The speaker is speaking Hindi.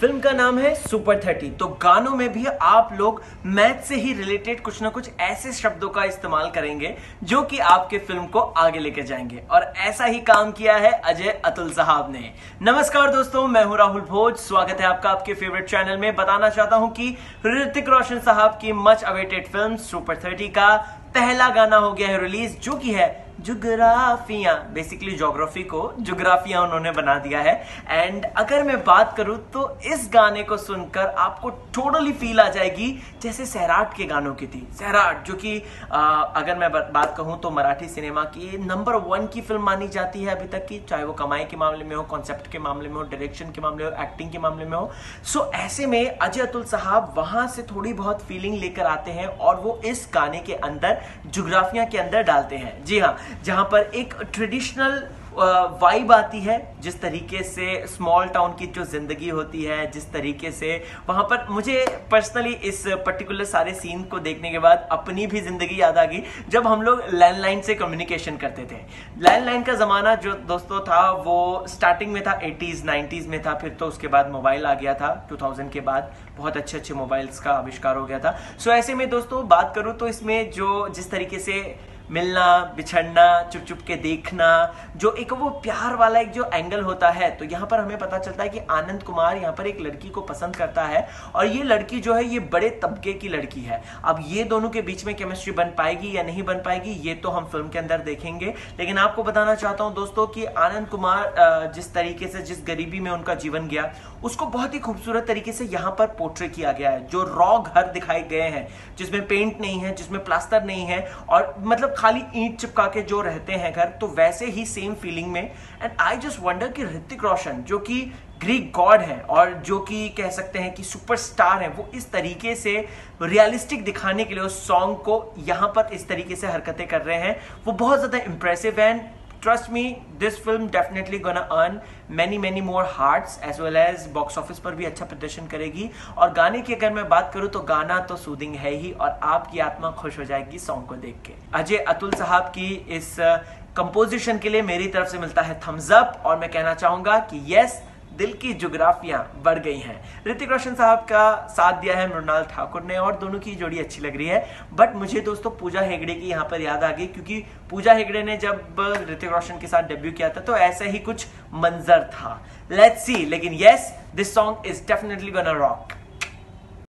फिल्म का नाम है सुपर 30। तो गानों में भी आप लोग मैथ से ही रिलेटेड कुछ ना कुछ ऐसे शब्दों का इस्तेमाल करेंगे जो कि आपके फिल्म को आगे लेके जाएंगे, और ऐसा ही काम किया है अजय अतुल साहब ने। नमस्कार दोस्तों, मैं हूं राहुल भोज। स्वागत है आपका आपके फेवरेट चैनल में। बताना चाहता हूं कि ऋतिक रोशन साहब की मच अवेटेड फिल्म सुपर 30 का पहला गाना हो गया है रिलीज, जो कि है जुग्राफिया। बेसिकली ज्योग्राफी को जुग्राफिया उन्होंने बना दिया है। एंड अगर मैं बात करूं तो इस गाने को सुनकर आपको टोटली फील आ जाएगी जैसे सैराट के गानों की थी। सैराट जो कि अगर मैं बात कहूं तो मराठी सिनेमा की नंबर 1 की फिल्म मानी जाती है अभी तक की, चाहे वो कमाई के मामले में हो, कॉन्सेप्ट के मामले में हो, डायरेक्शन के मामले में हो, एक्टिंग के मामले में हो। सो ऐसे में अजय अतुल साहब वहां से थोड़ी बहुत फीलिंग लेकर आते हैं और वो इस गाने के अंदर जुग्राफिया के अंदर डालते हैं। जी हाँ, जहां पर एक ट्रेडिशनल वाइब आती है, जिस तरीके से स्मॉल टाउन की जो जिंदगी होती है, जिस तरीके से वहां पर मुझे पर्सनली इस पर्टिकुलर सारे सीन को देखने के बाद अपनी भी जिंदगी याद आ गई, जब हम लोग लैंडलाइन से कम्युनिकेशन करते थे। लैंडलाइन का जमाना जो दोस्तों था वो स्टार्टिंग में था 80s 90s में था, फिर तो उसके बाद मोबाइल आ गया था 2000 के बाद, बहुत अच्छे अच्छे मोबाइल्स का आविष्कार हो गया था। सो ऐसे में दोस्तों बात करूं तो इसमें जो जिस तरीके से मिलना, बिछड़ना, चुप चुप के देखना, जो एक वो प्यार वाला एक जो एंगल होता है, तो यहाँ पर हमें पता चलता है कि आनंद कुमार यहाँ पर एक लड़की को पसंद करता है और ये लड़की जो है ये बड़े तबके की लड़की है। अब ये दोनों के बीच में केमिस्ट्री बन पाएगी या नहीं बन पाएगी ये तो हम फिल्म के अंदर देखेंगे। लेकिन आपको बताना चाहता हूँ दोस्तों कि आनंद कुमार जिस तरीके से, जिस गरीबी में उनका जीवन गया, उसको बहुत ही खूबसूरत तरीके से यहाँ पर पोर्ट्रे किया गया है। जो रॉ घर दिखाए गए हैं, जिसमें पेंट नहीं है, जिसमें प्लास्टर नहीं है, और मतलब खाली ईंट चिपका के जो रहते हैं घर, तो वैसे ही सेम फीलिंग में। एंड आई जस्ट वंडर कि ऋतिक रोशन जो कि ग्रीक गॉड है और जो कि कह सकते हैं कि सुपरस्टार है, वो इस तरीके से रियलिस्टिक दिखाने के लिए उस सॉन्ग को यहाँ पर इस तरीके से हरकतें कर रहे हैं, वो बहुत ज्यादा इंप्रेसिव है। Trust me, this film definitely gonna earn many more hearts as well as box office पर भी अच्छा प्रदर्शन करेगी। और गाने की अगर मैं बात करूं तो गाना तो सूदिंग है ही, और आपकी आत्मा खुश हो जाएगी सॉन्ग को देख के। अजय अतुल साहब की इस कंपोजिशन के लिए मेरी तरफ से मिलता है थम्स अप, और मैं कहना चाहूंगा कि यस, दिल की जुग्राफियां बढ़ गई हैं। ऋतिक रोशन साहब का साथ दिया है मृणाल ठाकुर ने, और दोनों की जोड़ी अच्छी लग रही है। बट मुझे दोस्तों पूजा हेगड़े की यहाँ पर याद आ गई, क्योंकि पूजा हेगड़े ने जब ऋतिक रोशन के साथ डेब्यू किया था तो ऐसा ही कुछ मंजर था। Let's see. लेकिन yes, this song is definitely gonna rock.